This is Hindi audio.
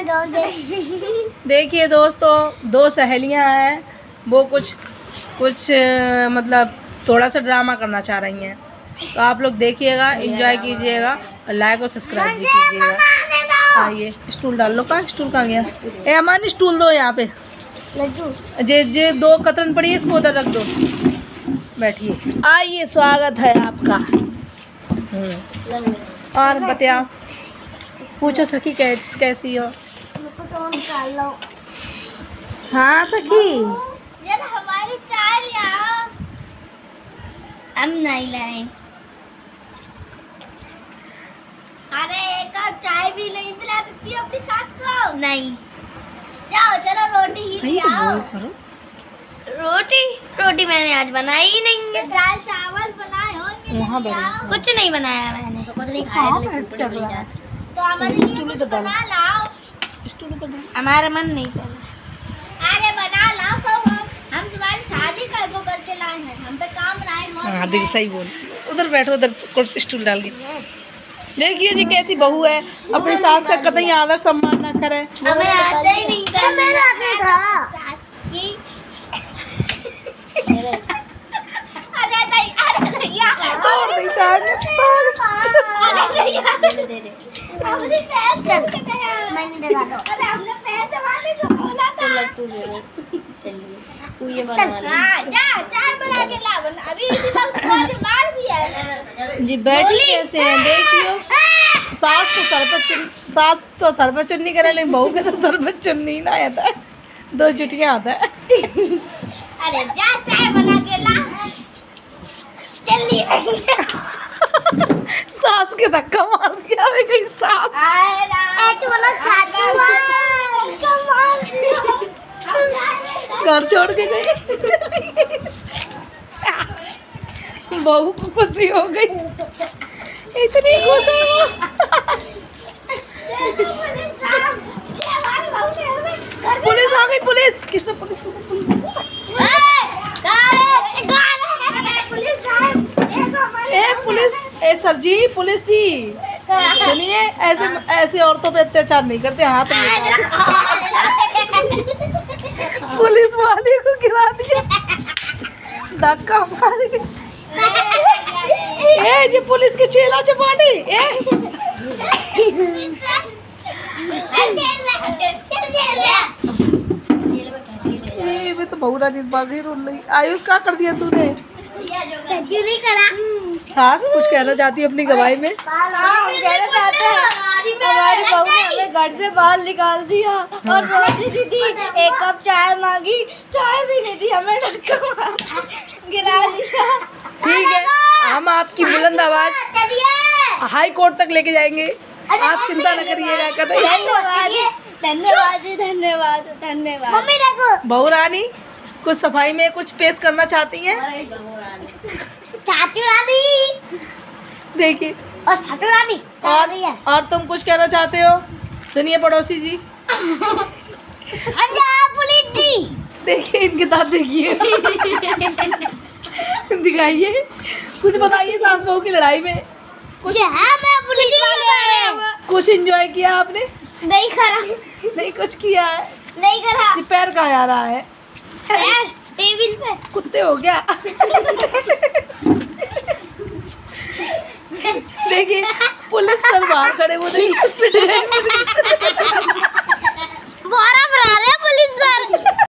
देखिए दोस्तों, दो सहेलियां हैं, वो कुछ मतलब थोड़ा सा ड्रामा करना चाह रही हैं। तो आप लोग देखिएगा, एंजॉय कीजिएगा और लाइक और सब्सक्राइब भी कीजिएगा। आइए स्टूल डाल लो। कहाँ स्टूल कहाँ गया? ए अमान स्टूल दो यहाँ पे। जे दो कतरन पड़ी है, इसको उधर रख दो। बैठिए। आइए, स्वागत है आपका। और बताओ, पूछो सखी कैसी हो? हाँ सखी, हमारी चाय लाओ। हम नहीं लाए। अरे एक कप चाय भी नहीं पिला सकती हो अपनी सास को? नहीं। जाओ चलो रोटी ही लाओ। रोटी मैंने आज बनाई ही नहीं है। दाल चावल बनाए होंगे। कुछ नहीं बनाया मैंने। तो कुछ नहीं खाया। तो हमारे लिए बना लाओ। हमारा मन नहीं कर रहा। अरे बना लाओ सब। हम तुम्हारी शादी करके लाए हैं। हम पे काम लाए हैं। हाँ देख, सही बोल। उधर बैठो, उधर स्टूल डाल के। देखिए जी कैसी बहू है, अपनी सास का कतई आदर सम्मान ना करे। हमें आता ही नहीं जी बैठी कैसे हैं देखियो। सास तो सर पर चुन्नी करे, लेकिन बहू के तो सर पर चुन्नी ना आता है, दो चुटियाँ आता है। अरे जा चाय बना के ला जल्दी। सास के धक्का मार दिया वे कहीं सास। घर छोड़ के गई, बहू को खुशी हो गई, इतनी खुशी। पुलिस आ गई, पुलिस कृष्ण पुलिस। ए सर जी, पुलिस जी सुनिए, ऐसे औरतों पे अत्याचार नहीं करते, हाथ में। पुलिस वाले को गिरा दिया, धक्का मार के। ए जी पुलिस के चेला चपाटी। ये तो बहुरा नहीं बागी रोल रही। आयुष क्या कर दिया तूने? नहीं करा। सास कुछ कहना चाहती है अपनी गवाही में? हम कहना चाहते हैं, हमारी बहू ने हमें घर से बाहर निकाल दिया और रोटी भी दी, एक कप चाय मांगी, चाय भी नहीं दी, हमें धक्का मार गिरा दिया। ठीक है, हम आपकी बुलंद आवाज हाई कोर्ट तक लेके जाएंगे, आप चिंता न करिएगा। धन्यवाद धन्यवाद धन्यवाद धन्यवाद। मम्मी देखो, बहू रानी कुछ सफाई में कुछ पेश करना चाहती हैं? चाचू रानी देखिए, और चाचू रानी और तुम कुछ कहना चाहते हो? सुनिए पड़ोसी जी। पुलिस जी देखिए इनके दांत, देखिए। दिखाइए, कुछ बताइए सास बहू की लड़ाई में कुछ। मैं पुलिस वाले कुछ एंजॉय किया आपने? नहीं करा। नहीं कुछ किया है? नहीं करा। ये पैर कहाँ जा रहा है? टेबल पे कुत्ते हो गया। देखिए पुलिस सर बाहर खड़े, वो नहीं पिट गए।